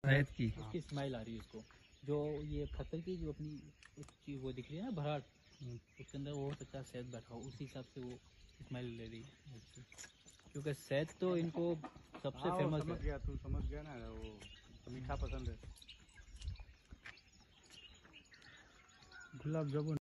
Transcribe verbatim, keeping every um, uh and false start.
शहद की इसकी स्मेल आ रही है इसको। जो ये पत्थर की जो अपनी चीज वो दिख रही है ना भराट, उसके अंदर वो हो सकता है शहद बैठा हो, उसी हिसाब से वो स्मेल ले रही है। क्योंकि शहद तो इनको सबसे फेमस है। समझ गया तू, समझ गया ना, वो मीठा पसंद है। गुलाब जामुन